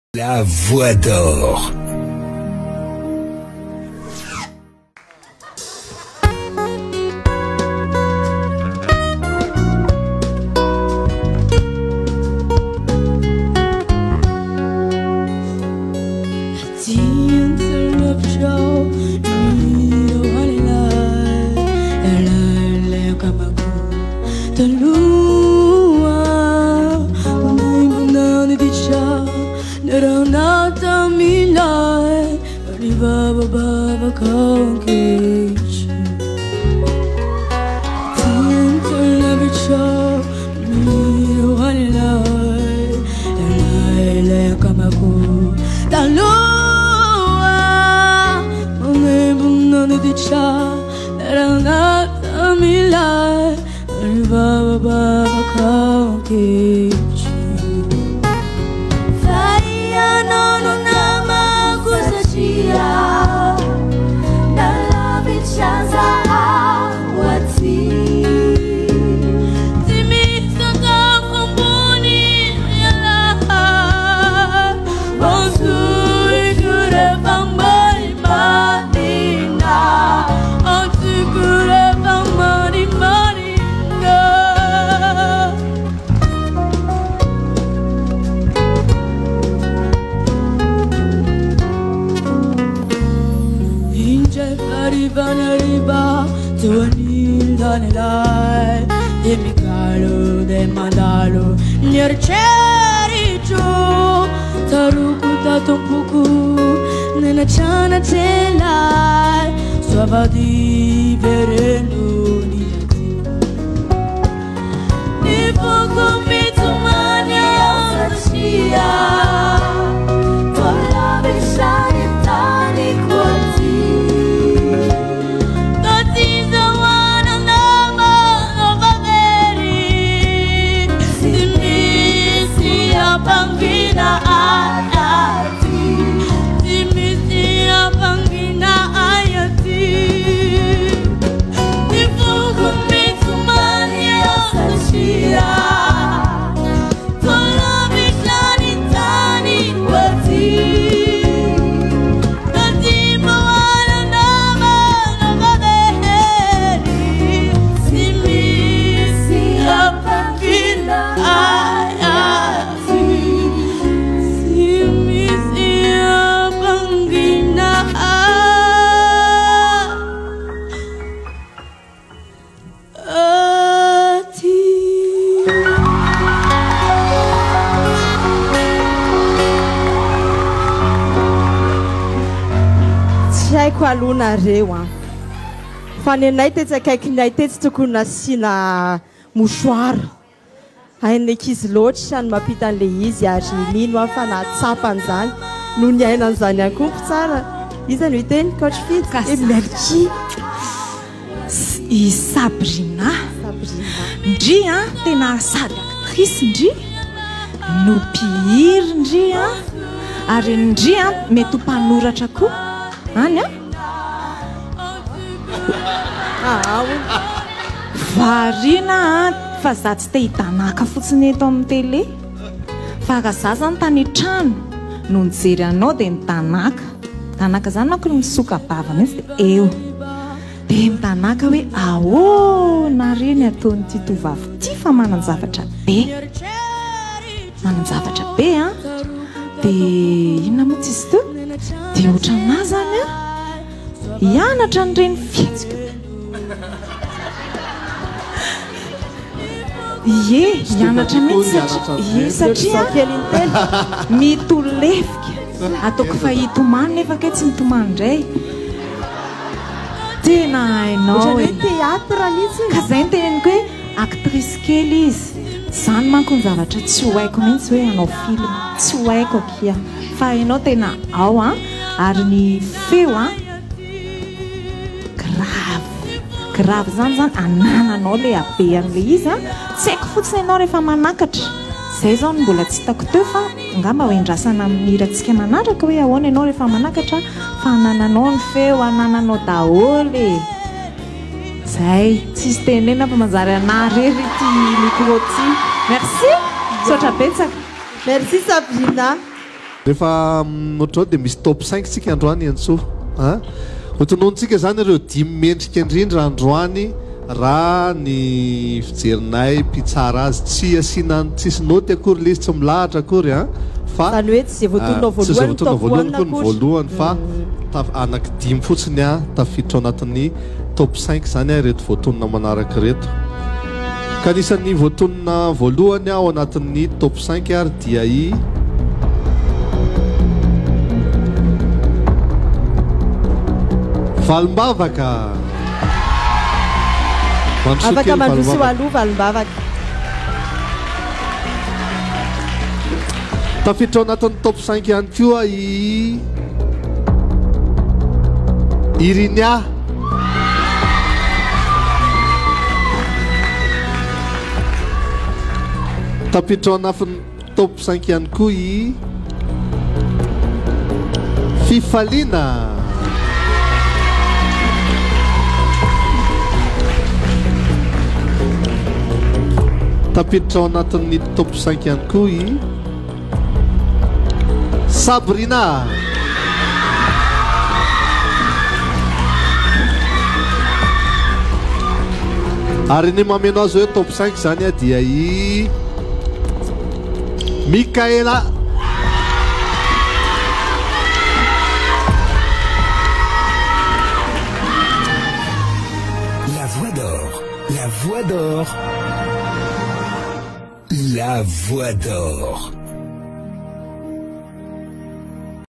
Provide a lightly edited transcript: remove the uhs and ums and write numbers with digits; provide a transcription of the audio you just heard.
La voix d'or. Alonareo fa ny anay tetsy akaikinay tetsy tokony nasiana mouchoir hain'ny ankizy loatra ny mampita an'le izy ary nino fa natsapany zany no ny ainan'izany akompy tsara izany hoe teny coach fit merci i Sabrina ndry tena sady actrice ndry no mpihira ndry ary ndry mety ho mpanoratra koa any varina fa za tsy te hitanaka fotsiny eto amin'ny télé fa ka za zany tany trano no nijery anao dia mitanaka zany manko misoka bava mihitsy dia eo dia mitanaka hoe ahoana reny ataon'ity tovavy ity fa manan-javatra be dia inona moa tsy izy to dia ohatranahy zany hianatra n'ireny fihetsika hianatra mihitsy satria mitolefika ataoko fahitomany nefa ke tsy mitomany indray tena hainao teatra mihitsy ka zay ny teneniko hoe actrice kely izy zany manko ny zavatra tsy ho haiko mihitsy hoe hanao film tsy ho haiko akia fa hainao tena ao ary ny feo grave zany anananao le abe an'le izy tsy haiko fotsiny ianao rehefa manakatra zay zao no mbola tsy hitako teo fa ngamba hoendrasana amin'ny hirantsika manaraka hoe ahoana ianao rehefa manakatra fa anananao ny feo anananao daholo zay tsisy tenena fa manjary anarery ty micro ty merci sotra betsaka merci Sabrina rehefa ohatrao dia misy top 5 tsika androany antso hotononontsika zany ireo 10 mendrika indrindra androany raha ny fijerinay mpitsara azy tsy asiana tsisy noty akory le izy tsy milahatra akory fa zany hoe tsy voatonao voalohany koa ny voalohany fa anaky 10 fotsiny tafiditra ao anatin'ny top 5 zany reto voatonona manaraka reto ka anisan'ny voatonona voalohany ao anatin'ny top 5 ary dia valimbavaka afaka mandroso aloha valimbavaka tafiditra ao anatin'ny top 5 ihany koa Irinia tafiditra ao anatin'ny top 5 ihany koa Fifalina tafiditra ao anatin'ny top 5 ihany koa Sabrina ary ny mameno azy hoe top 5 zany dia Mikaela La voix d'or, la voix d'or, la voix d'or.